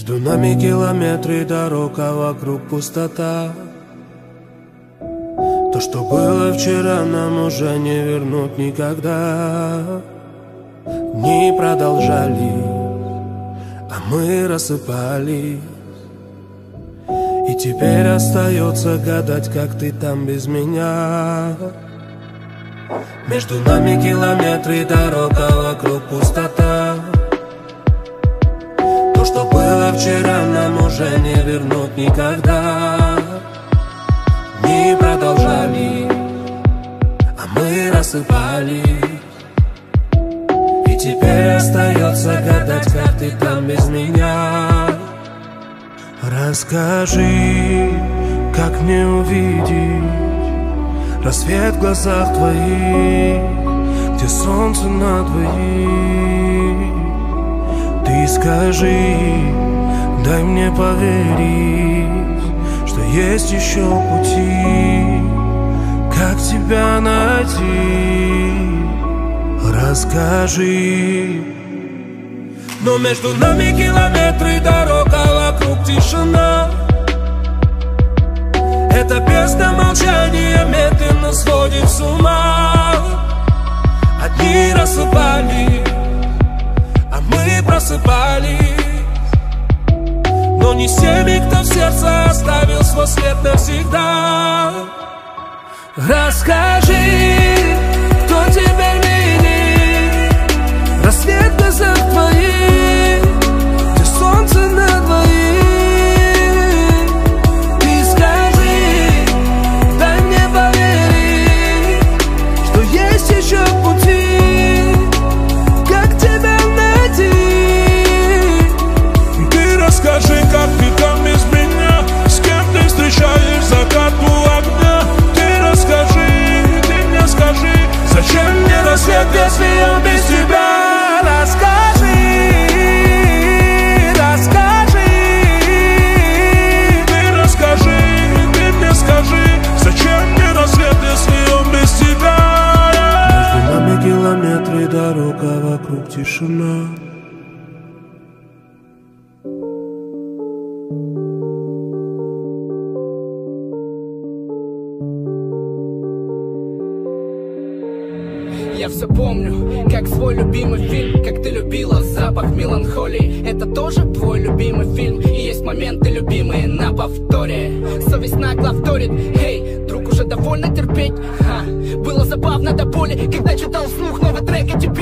Между нами километры дорог, а вокруг пустота. То, что было вчера, нам уже не вернуть никогда. Дни продолжались, а мы рассыпались. И теперь остается гадать, как ты там без меня. Между нами километры дорог, а вокруг пустота. То, что было вчера, нам уже не вернуть никогда. Дни продолжались, а мы рассыпались. И теперь остается гадать, как ты там без меня. Расскажи, как мне увидеть рассвет в глазах твоих, где солнце на двоих. Ты скажи, дай мне поверить, что есть еще пути, как тебя найти. Расскажи. Но между нами километры дорог, а вокруг тишина. Эта песня молчания медленно сводит с ума. Одни рассыпались, а мы просыпались. Но не с теми, кто в сердце оставил свой след навсегда. Расскажи, кто теперь видит рассвет в глазах твоих, где солнце на двоих. Ты скажи, дай мне поверить, что есть еще пути, как тебя найти. Ты расскажи, как ты там без меня, с кем ты встречаешь закат у огня. Ты расскажи, ты мне скажи, зачем мне рассвет, если он без тебя? Расскажи, расскажи. Ты расскажи, ты мне скажи, зачем мне рассвет, если он без тебя? Между нами километры дорог, а вокруг тишина. Я все помню, как свой любимый фильм, как ты любила запах меланхолии. Это тоже твой любимый фильм, и есть моменты любимые на повторе. Совесть нагло вторит, эй, друг, уже довольно терпеть. Было забавно до боли, когда читал вслух новый трек, и